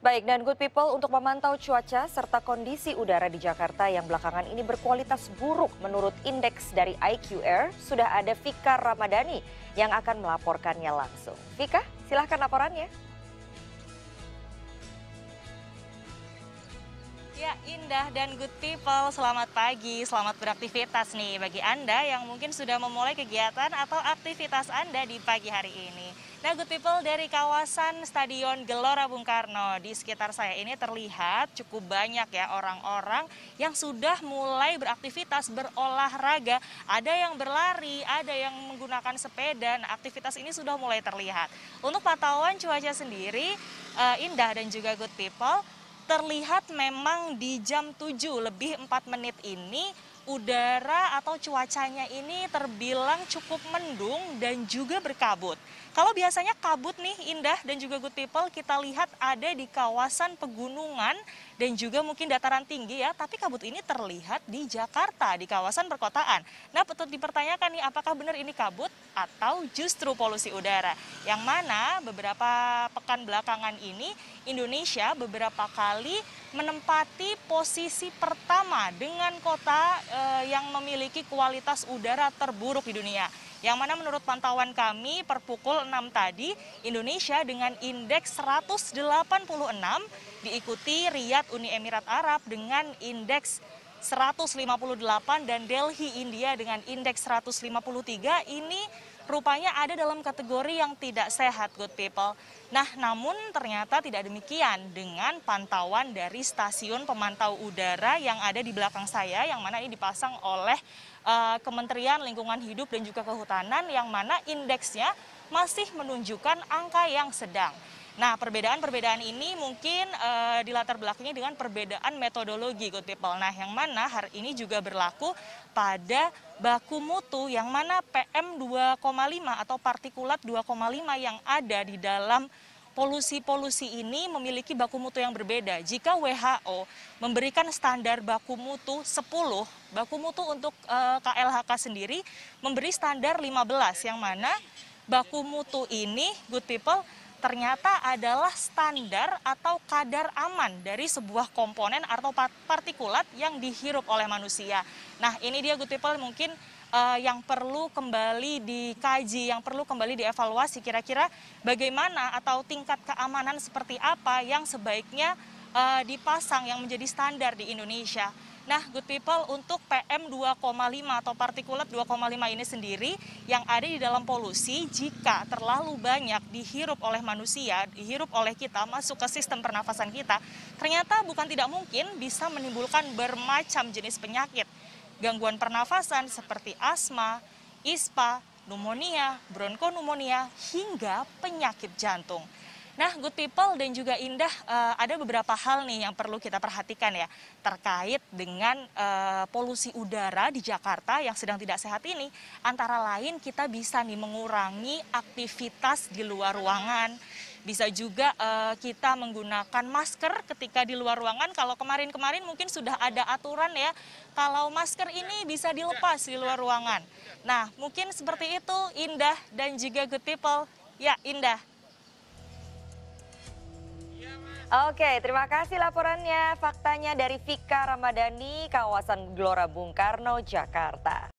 Baik, dan good people untuk memantau cuaca serta kondisi udara di Jakarta yang belakangan ini berkualitas buruk menurut indeks dari IQ Air, sudah ada Vika Ramadhani yang akan melaporkannya langsung. Vika, silahkan laporannya. Ya, Indah dan good people, selamat pagi, selamat beraktivitas nih bagi Anda yang mungkin sudah memulai kegiatan atau aktivitas Anda di pagi hari ini. Nah, good people, dari kawasan Stadion Gelora Bung Karno di sekitar saya ini terlihat cukup banyak ya orang-orang yang sudah mulai beraktivitas berolahraga. Ada yang berlari, ada yang menggunakan sepeda. Nah, aktivitas ini sudah mulai terlihat. Untuk pantauan cuaca sendiri, Indah dan juga good people, terlihat memang di jam 7 lebih 4 menit ini udara atau cuacanya ini terbilang cukup mendung dan juga berkabut. Kalau biasanya kabut nih Indah dan juga good people, kita lihat ada di kawasan pegunungan dan juga mungkin dataran tinggi ya, tapi kabut ini terlihat di Jakarta, di kawasan perkotaan. Nah, patut dipertanyakan nih, apakah benar ini kabut atau justru polusi udara? Yang mana beberapa pekan belakangan ini Indonesia beberapa kali menempati posisi pertama dengan kota yang memiliki kualitas udara terburuk di dunia. Yang mana menurut pantauan kami per pukul 6 tadi, Indonesia dengan indeks 186 diikuti Riyadh Uni Emirat Arab dengan indeks 158 dan Delhi India dengan indeks 153 ini rupanya ada dalam kategori yang tidak sehat, good people. Nah, namun ternyata tidak demikian dengan pantauan dari stasiun pemantau udara yang ada di belakang saya, yang mana ini dipasang oleh Kementerian Lingkungan Hidup dan juga Kehutanan, yang mana indeksnya masih menunjukkan angka yang sedang. Nah, perbedaan-perbedaan ini mungkin dilatar belakangi dengan perbedaan metodologi, good people. Nah, yang mana hari ini juga berlaku pada baku mutu, yang mana PM 2,5 atau partikulat 2,5 yang ada di dalam polusi-polusi ini memiliki baku mutu yang berbeda. Jika WHO memberikan standar baku mutu 10, baku mutu untuk KLHK sendiri memberi standar 15, yang mana baku mutu ini, good people, ternyata adalah standar atau kadar aman dari sebuah komponen atau partikulat yang dihirup oleh manusia. Nah, ini dia good people mungkin yang perlu kembali dikaji, yang perlu kembali dievaluasi kira-kira bagaimana atau tingkat keamanan seperti apa yang sebaiknya dipasang yang menjadi standar di Indonesia. Nah, good people, untuk PM 2,5 atau partikulat 2,5 ini sendiri yang ada di dalam polusi, jika terlalu banyak dihirup oleh manusia, dihirup oleh kita, masuk ke sistem pernafasan kita, ternyata bukan tidak mungkin bisa menimbulkan bermacam jenis penyakit. Gangguan pernafasan seperti asma, ispa, pneumonia, bronkonumonia, hingga penyakit jantung. Nah, good people dan juga Indah, ada beberapa hal nih yang perlu kita perhatikan ya terkait dengan polusi udara di Jakarta yang sedang tidak sehat ini. Antara lain kita bisa nih mengurangi aktivitas di luar ruangan. Bisa juga kita menggunakan masker ketika di luar ruangan. Kalau kemarin-kemarin mungkin sudah ada aturan ya, kalau masker ini bisa dilepas di luar ruangan. Nah, mungkin seperti itu Indah dan juga good people. Ya, Indah. Oke, terima kasih laporannya. Faktanya dari Vika Ramadhani, kawasan Gelora Bung Karno, Jakarta.